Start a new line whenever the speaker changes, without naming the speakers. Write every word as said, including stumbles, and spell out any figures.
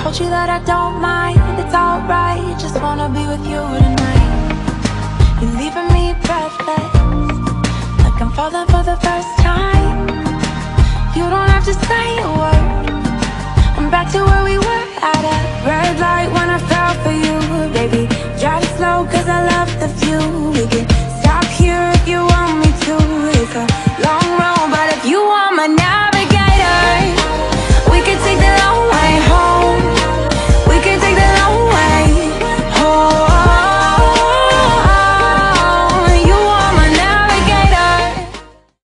told you that I don't mind, it's alright. Just wanna be with you tonight. You're leaving me breathless, like I'm falling for the first time. You don't have to say a word, I'm back to where we were at a red light when I fell for you. Baby, drive it slow cause I love the view. We can stop here if you want me to. It's a long